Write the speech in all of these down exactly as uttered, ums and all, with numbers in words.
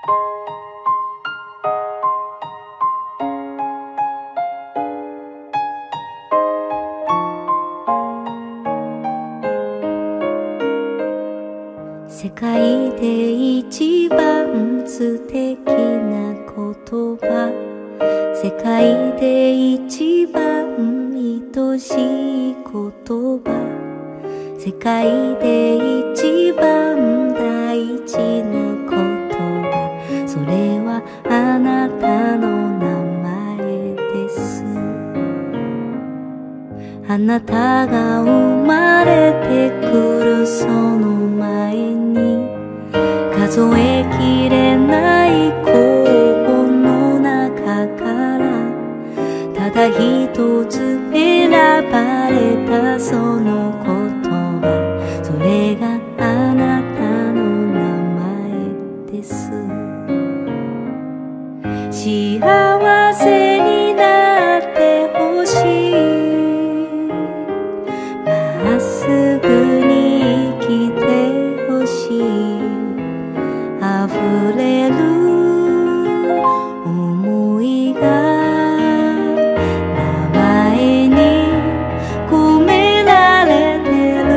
世界で一番素敵な言葉、世界で一番愛しい言葉、世界で一番大事な言葉、それはあなたの名前です。あなたが生まれてくるその前に、数えきれない候補の中からただ一つ選ばれたその言葉、それがあなたの名前です。幸せになってほしい、まっすぐに生きてほしい、溢れる思いが名前に込められてる。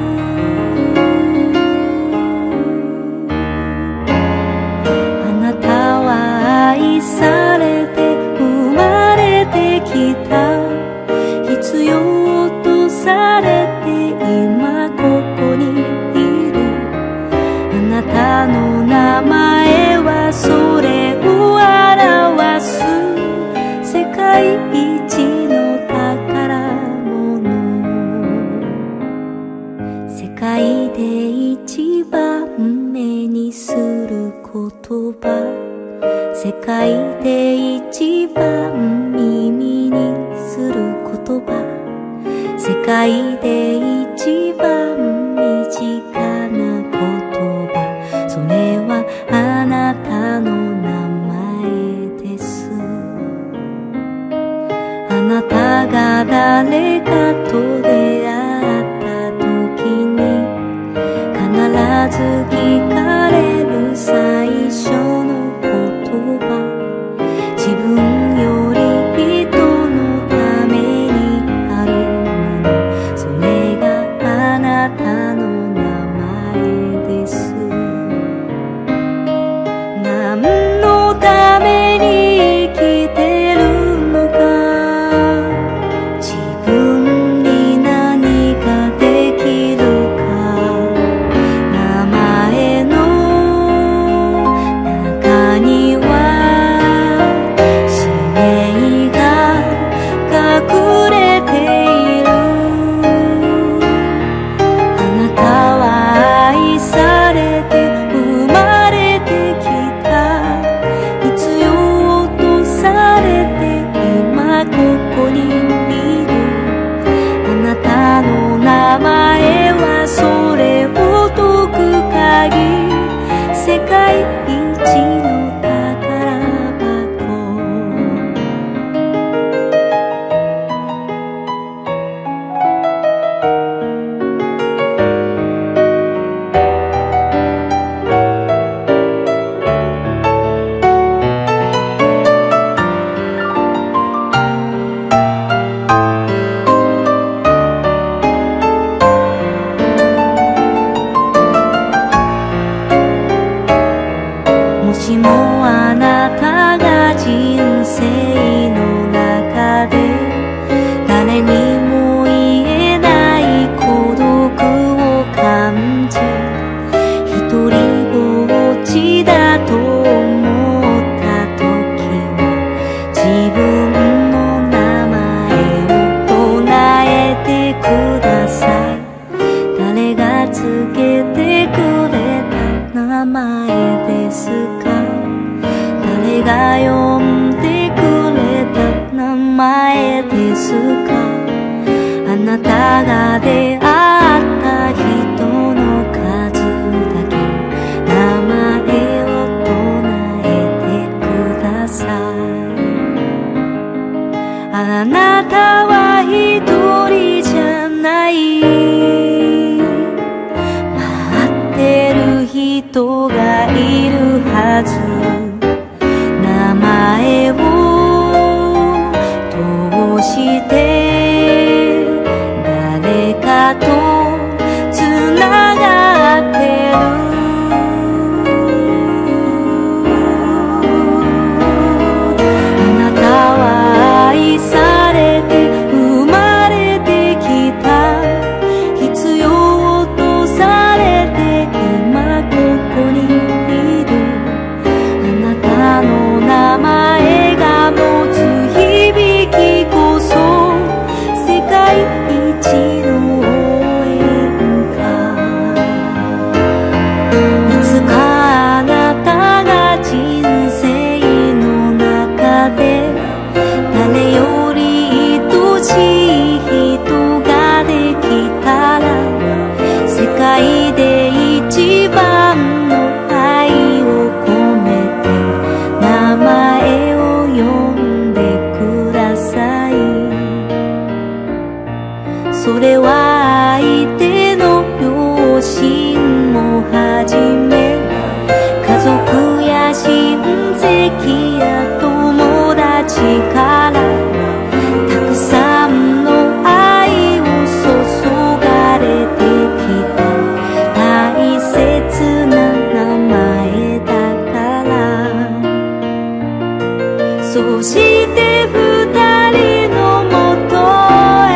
あなたは愛されて生まれてきた、必要とされて今ここにいる。あなたの名前はそれを表す世界一の宝物。世界で一番目にする言葉、世界で一番耳にする言葉、世界で一番身近な言葉、それはあなたの名前です。あなたが誰かと出会った時に必ず聞かれる最初の言葉、自分より人のためにあるもの、それがあなたの名前です。何のために生きてるのか、自分に何ができるか、名前の中には使命が隠れている。あなたは愛されて生まれてきた、必要とされて今ここにいる。あなたの名前はそれを解く鍵、世界一の宝箱。もしもあなたが人生の中で誰にも言えない孤独を感じ、一人ぼっちだと思った時は自分の名前を唱えてください。誰がつけてくれた名前ですか、誰が呼んでくれた名前ですか。あなたが出会った人の数だけ名前を唱えてください。あなたは一人じゃない、待ってる人がいるはず。 そして二人のもとへ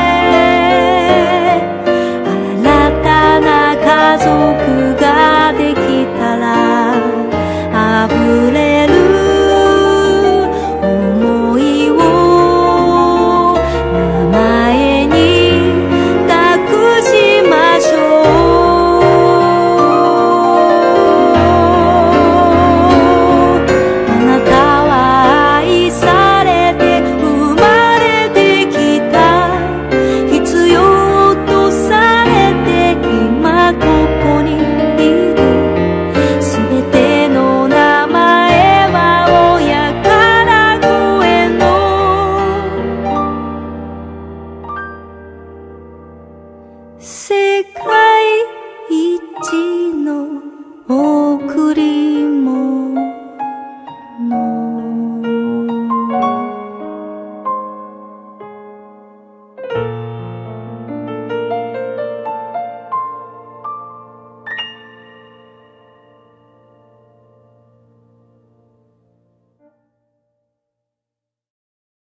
新たな家族ができたら溢れる想いを名前に託しましょう。あなたは愛されて生まれてきた。必要とされて今ここにいる。すべての名前は親から子へのせ